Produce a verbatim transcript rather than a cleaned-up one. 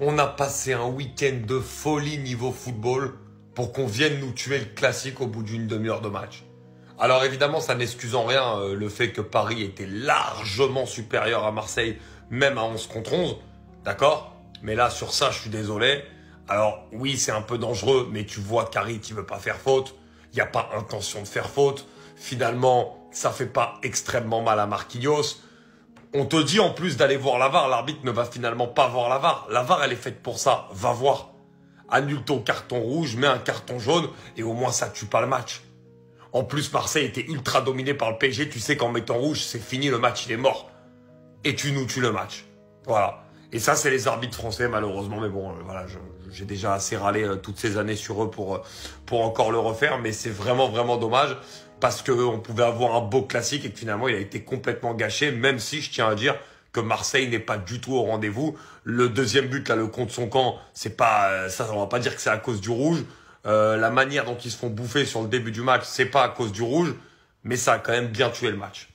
On a passé un week-end de folie niveau football pour qu'on vienne nous tuer le classique au bout d'une demi-heure de match. Alors évidemment, ça n'excuse en rien euh, le fait que Paris était largement supérieur à Marseille, même à onze contre onze, d'accord? Mais là, sur ça, je suis désolé. Alors oui, c'est un peu dangereux, mais tu vois qu'Harit, il veut pas faire faute. Il n'y a pas intention de faire faute. Finalement, ça fait pas extrêmement mal à Marquinhos. On te dit en plus d'aller voir la V A R, l'arbitre ne va finalement pas voir la V A R. La V A R, elle est faite pour ça, va voir. Annule ton carton rouge, mets un carton jaune, et au moins ça tue pas le match. En plus, Marseille était ultra dominé par le P S G, tu sais qu'en mettant rouge, c'est fini, le match, il est mort. Et tu nous tues le match. Voilà. Et ça, c'est les arbitres français, malheureusement, mais bon, euh, voilà, j'ai déjà assez râlé euh, toutes ces années sur eux pour, euh, pour encore le refaire, mais c'est vraiment, vraiment dommage, parce qu'on pouvait avoir un beau classique et que finalement, il a été complètement gâché, même si je tiens à dire que Marseille n'est pas du tout au rendez-vous. Le deuxième but, là, le contre son camp, c'est pas, euh, ça, on va pas dire que c'est à cause du rouge. Euh, la manière dont ils se font bouffer sur le début du match, c'est pas à cause du rouge, mais ça a quand même bien tué le match.